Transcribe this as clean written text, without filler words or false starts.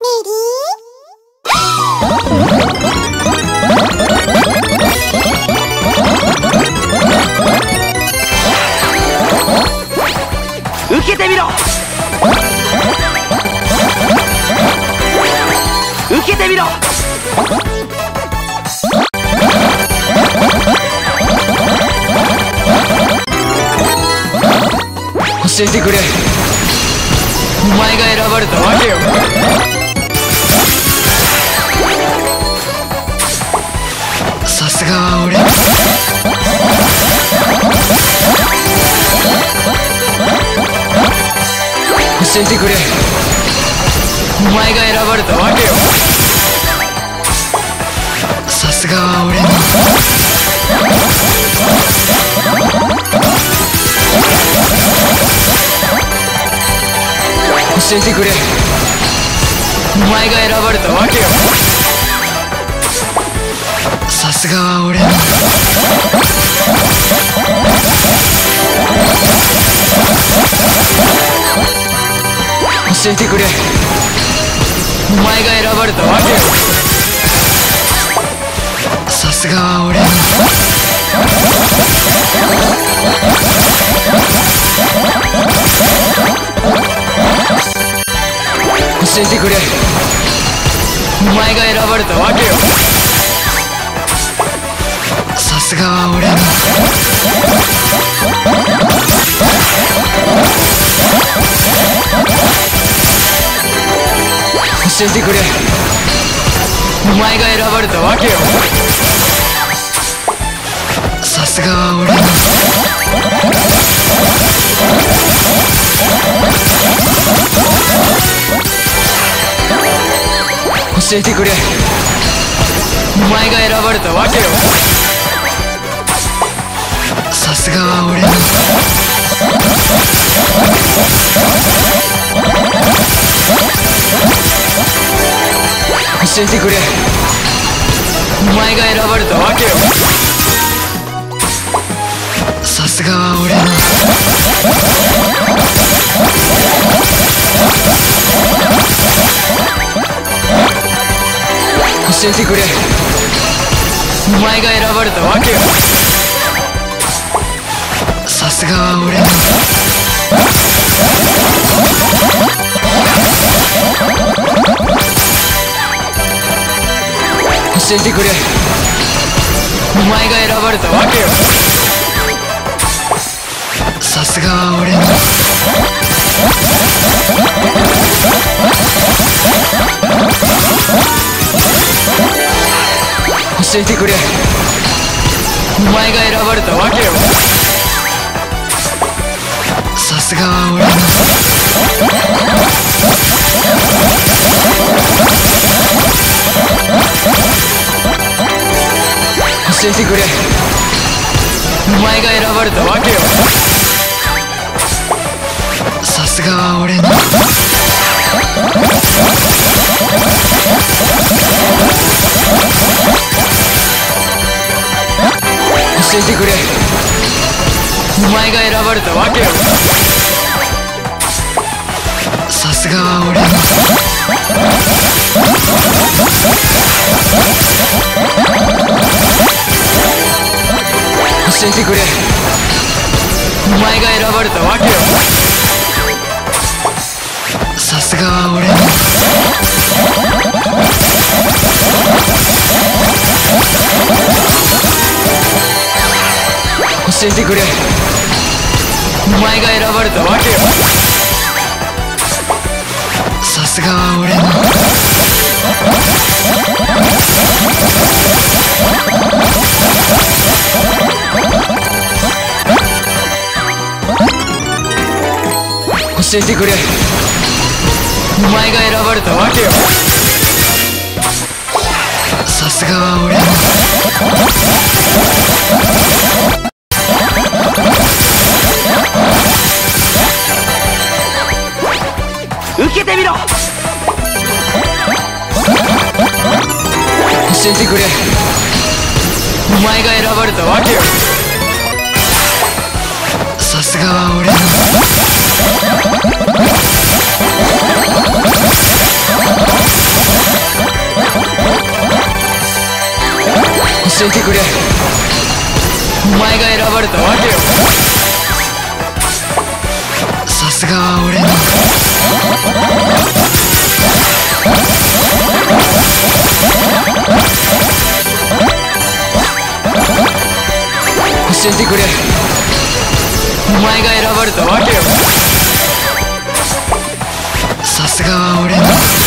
受けてみろ。受けてみろ。 教えてくれ。お前が選ばれたわけよ。さすがは俺。教えてくれ。お前が選ばれたわけよ。さすがは俺の。教えてくれ。お前が選ばれたわけよ。さすがは俺の。教えてくれ。お前が選ばれたわけよ。さすがは俺の。教えてくれ。お前が選ばれたわけよ。さすがは俺の。教えてくれ。お前が選ばれたわけよ。さすがは俺の。教えてくれ。お前が選ばれたわけよ。さすがは俺の。教えてくれ。お前が選ばれたわけよ。さすがは俺の。教えてくれ。お前が選ばれたわけよ。さすがは俺の。教えてくれ。お前が選ばれたわけよ。さすがは俺の。教えてくれ。お前が選ばれたわけよ。さすがは俺の。教えてくれ。お前が選ばれたわけよ。さすがは俺の。教えてくれ。お前が選ばれたわけよ。さすがは俺の。教えてくれ。お前が選ばれたわけよ。さすがは俺の。教えてくれ。お前が選ばれたわけよ。さすがは俺の。教えてくれ。お前が選ばれたわけよ。さすがは俺の。 受けてみろ。 教えてくれ。お前が選ばれたわけよ。さすがは俺の。 教えてくれ。お前が選ばれたわけよ。さすがは俺の教えてくれ。お前が選ばれたわけよ。さすがは俺の